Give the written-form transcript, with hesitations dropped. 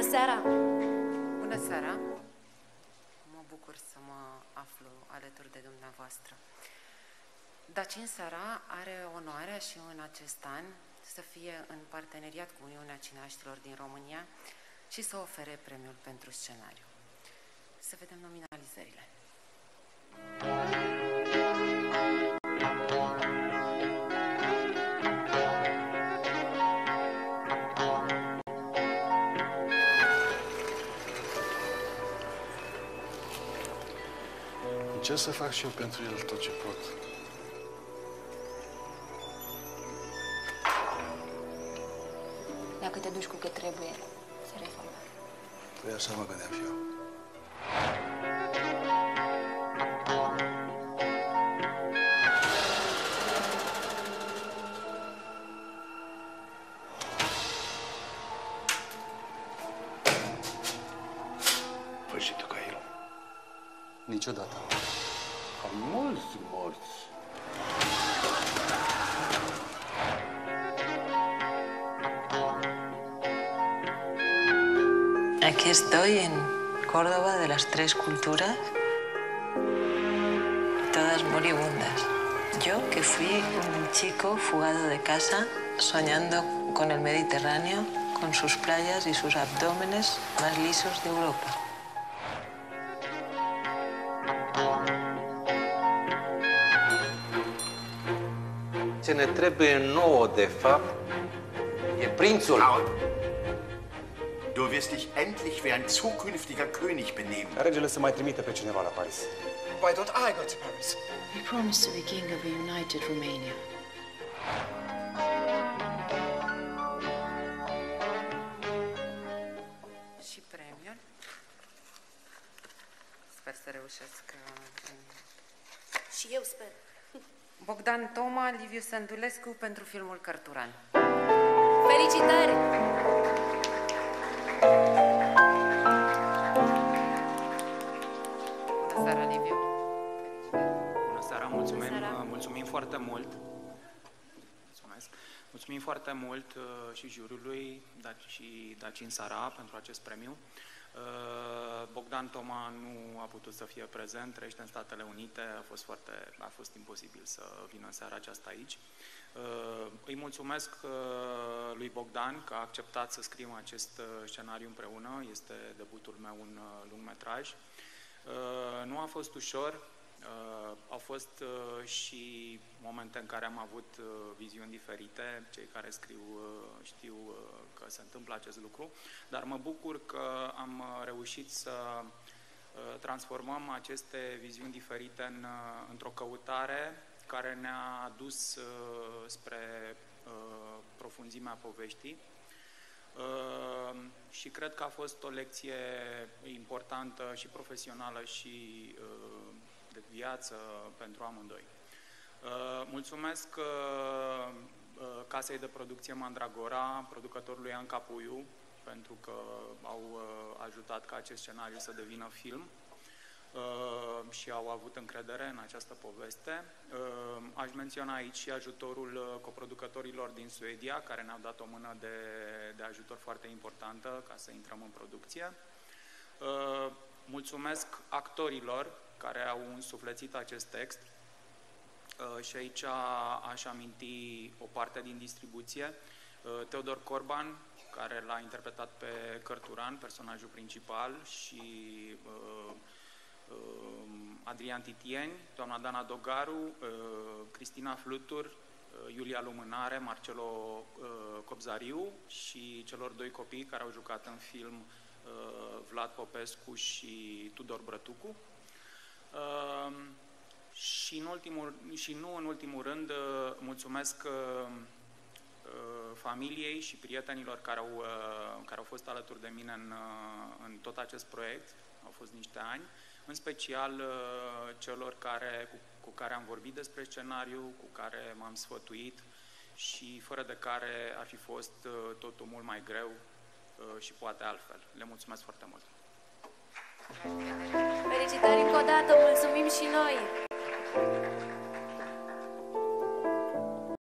seara! Bună seara! Mă bucur să mă aflu alături de dumneavoastră. Dacin Sara are onoarea și în acest an să fie în parteneriat cu Uniunea Cineaștilor din România și să ofere premiul pentru scenariu. Să vedem nominalizările. Încerc să fac și eu pentru el tot ce pot. Dacă te duci cu cât trebuie, se reformă. Păi așa mă gândeam și eu. Păi și tu ca el? Niciodată. Am mulți morți. Aquí estoy en Córdoba de las tres culturas, todas moribundas. Yo que fui un chico fugado de casa, soñando con el Mediterráneo, con sus playas y sus abdómenes más lisos de Europa. Ce ne trebuie nouă, de fapt, e prințul. Paul, du wirst dich endlich wie ein zukünftiger König benehmen. Regele să mai trimite pe cineva la Paris. Why don't I go to Paris? We promised to be king of a united Romania. Și premiul. Sper să reușesc. Și eu sper. Bogdan Toma, Liviu Sândulescu pentru filmul Cărturan. Felicitări! Bună seara, Liviu! Bună seara, mulțumim, Bună seara. mulțumim foarte mult. Mulțumesc. Mulțumim foarte mult și juriului și Dacin Sara pentru acest premiu. Bogdan Toma nu a putut să fie prezent, trăiește în Statele Unite, a fost imposibil să vină în seara aceasta aici. Îi mulțumesc lui Bogdan că a acceptat să scriem acest scenariu împreună, este debutul meu în lungmetraj. Nu a fost ușor, au fost și momente în care am avut viziuni diferite, cei care scriu știu că se întâmplă acest lucru, dar mă bucur că am reușit să transformăm aceste viziuni diferite într-o căutare care ne-a dus spre profunzimea poveștii. Și cred că a fost o lecție importantă și profesională și de viață pentru amândoi. Mulțumesc casei de producție Mandragora, producătorului Anca Puiu, pentru că au ajutat ca acest scenariu să devină film și au avut încredere în această poveste. Aș menționa aici și ajutorul coproducătorilor din Suedia, care ne-au dat o mână de ajutor foarte importantă ca să intrăm în producție. Mulțumesc actorilor care au însuflețit acest text și aici aș aminti o parte din distribuție. Teodor Corban, care l-a interpretat pe Cărturan, personajul principal, și Adrian Titieni, doamna Dana Dogaru, Cristina Flutur, Iulia Lumânare, Marcelo Cobzariu și celor doi copii care au jucat în film, Vlad Popescu și Tudor Brătucu. Și nu în ultimul rând, mulțumesc familiei și prietenilor care au fost alături de mine în tot acest proiect. Au fost niște ani, în special celor cu care am vorbit despre scenariu, cu care m-am sfătuit și fără de care ar fi fost totul mult mai greu și poate altfel. Le mulțumesc foarte mult! Felicitări încă o dată, mulțumim și noi!